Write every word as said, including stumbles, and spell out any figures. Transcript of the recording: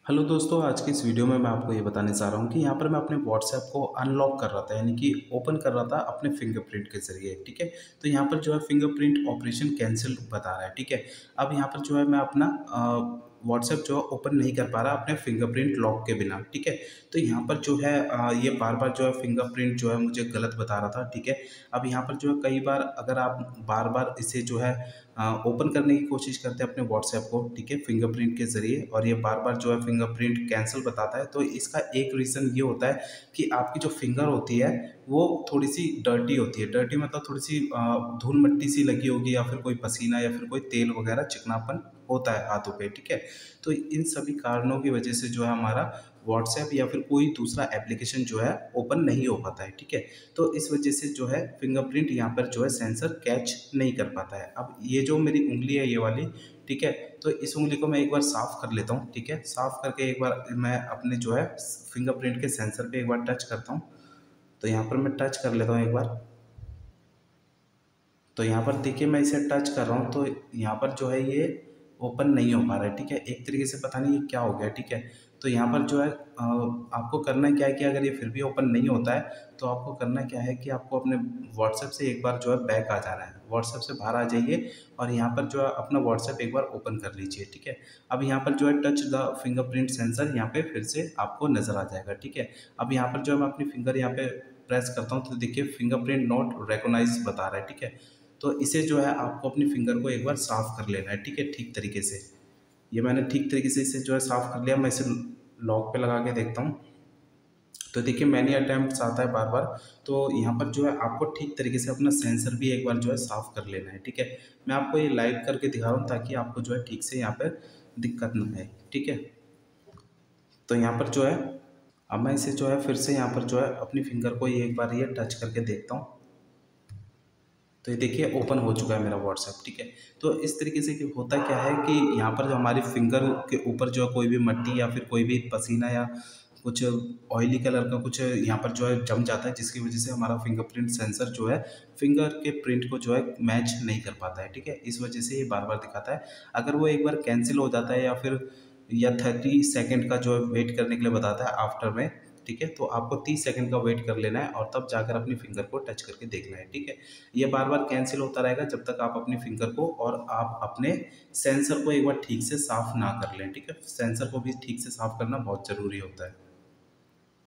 Hello दोस्तों, आज की इस वीडियो में मैं आपको ये बताने जा रहा हूँ कि यहाँ पर मैं अपने व्हाट्सएप को अनलॉक कर रहा था, यानी कि ओपन कर रहा था अपने फिंगरप्रिंट के ज़रिए। ठीक है, तो यहाँ पर जो है फिंगरप्रिंट ऑपरेशन कैंसिल बता रहा है। ठीक है, अब यहाँ पर जो है मैं अपना व्हाट्सएप जो है ओपन नहीं कर पा रहा अपने फिंगरप्रिंट लॉक के बिना। ठीक है, तो यहाँ पर जो है अ, ये बार बार जो है फिंगरप्रिंट जो है मुझे गलत बता रहा था। ठीक है, अब यहाँ पर जो है कई बार अगर आप बार बार इसे जो है ओपन करने की कोशिश करते हैं अपने व्हाट्सएप को, ठीक है, फिंगरप्रिंट के ज़रिए, और ये बार बार जो है फिंगरप्रिंट कैंसिल बताता है, तो इसका एक रीज़न ये होता है कि आपकी जो फिंगर होती है वो थोड़ी सी डर्टी होती है। डर्टी मतलब थोड़ी सी अ, धूल मिट्टी सी लगी होगी, या फिर कोई पसीना या फिर कोई तेल वगैरह चिकनापन होता है हाथों पे। ठीक है, तो इन सभी कारणों की वजह से जो है हमारा व्हाट्सएप या फिर कोई दूसरा एप्लीकेशन जो है ओपन नहीं हो पाता है। ठीक है, तो इस वजह से जो है फिंगरप्रिंट यहाँ पर जो है सेंसर कैच नहीं कर पाता है। अब ये जो मेरी उंगली है ये वाली, ठीक है, तो इस उंगली को मैं एक बार साफ़ कर लेता हूँ। ठीक है, साफ़ करके एक बार मैं अपने जो है फिंगरप्रिंट के सेंसर पे एक बार टच करता हूँ। तो यहाँ पर मैं टच कर लेता हूँ एक बार। तो यहाँ पर देखिए मैं इसे टच कर रहा हूँ, तो यहाँ पर जो है ये ओपन नहीं हो पा रहा है। ठीक है, एक तरीके से पता नहीं ये क्या हो गया। ठीक है, तो यहाँ पर जो है अ, आपको करना क्या है कि अगर ये फिर भी ओपन नहीं होता है, तो आपको करना क्या है कि आपको अपने व्हाट्सएप से एक बार जो है बैक आ जाना है। व्हाट्सएप से बाहर आ जाइए और यहाँ पर जो है अपना व्हाट्सएप एक बार ओपन कर लीजिए। ठीक है, अब यहाँ पर जो है टच द फिंगरप्रिंट सेंसर यहाँ पे फिर से आपको नज़र आ जाएगा। ठीक है, अब यहाँ पर जो है मैं अपनी फिंगर यहाँ पे प्रेस करता हूँ, तो देखिए फिंगरप्रिंट नॉट रिकॉग्नाइज्ड बता रहा है। ठीक है, तो इसे जो है आपको अपनी फिंगर को एक बार साफ़ कर लेना है। ठीक है, ठीक तरीके से। ये मैंने ठीक तरीके से इसे जो है साफ़ कर लिया। मैं इसे लॉक पे लगा के देखता हूँ। तो देखिए मैनी अटेम्प्ट्स आता है बार बार। तो यहाँ पर जो है आपको ठीक तरीके से अपना सेंसर भी एक बार जो है साफ़ कर लेना है। ठीक है, मैं आपको ये लाइव करके दिखा रहा हूँ ताकि आपको जो है ठीक से यहाँ पर दिक्कत ना आए। ठीक है, तो यहाँ पर जो है अब मैं इसे जो है फिर से यहाँ पर जो है अपनी फिंगर को ये एक बार ये टच करके देखता हूँ। तो ये देखिए ओपन हो चुका है मेरा व्हाट्सएप। ठीक है, तो इस तरीके से कि होता क्या है कि यहाँ पर जो हमारी फिंगर के ऊपर जो है कोई भी मिट्टी या फिर कोई भी पसीना या कुछ ऑयली कलर का कुछ यहाँ पर जो है जम जाता है, जिसकी वजह से हमारा फिंगरप्रिंट सेंसर जो है फिंगर के प्रिंट को जो है मैच नहीं कर पाता है। ठीक है, इस वजह से ये बार बार दिखाता है। अगर वो एक बार कैंसिल हो जाता है या फिर या थर्टी सेकेंड का जो है वेट करने के लिए बताता है आफ्टर में, ठीक है, तो आपको तीस सेकंड का वेट कर लेना है और तब जाकर अपनी फिंगर को टच करके देखना है। ठीक है, ये बार बार कैंसिल होता रहेगा जब तक आप अपनी फिंगर को और आप अपने सेंसर को एक बार ठीक से साफ़ ना कर लें। ठीक है, सेंसर को भी ठीक से साफ़ करना बहुत ज़रूरी होता है।